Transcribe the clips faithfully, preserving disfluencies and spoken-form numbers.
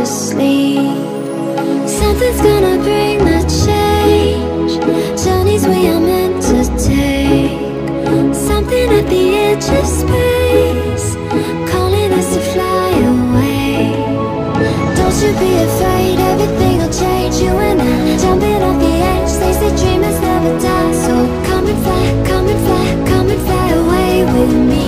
sleep. Something's gonna bring the change. Journeys we are meant to take. Something at the edge of space, calling us to fly away. Don't you be afraid, everything will change. You and I, jumping off the edge. They say dreamers never die. So come and fly, come and fly, come and fly away with me.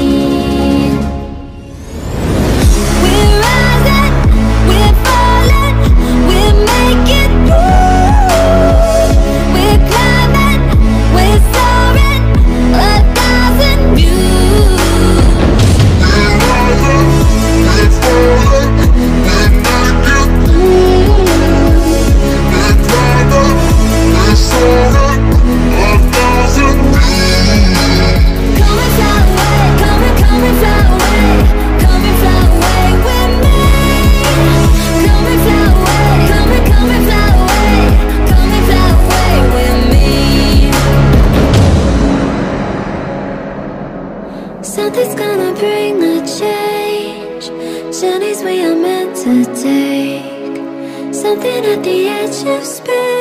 We're rising, we're falling, we're making moves. We're climbing, we're soaring, a thousand views. We're rising, we're falling, we're making moves. We're climbing, we're soaring, a thousand views. Come and fly away, come and come and fly away, come and fly away with me. Come and fly away, come and come and fly away, come and fly away with me. Something's gonna bring the change. Journeys we are meant to take. Something at the edge of space.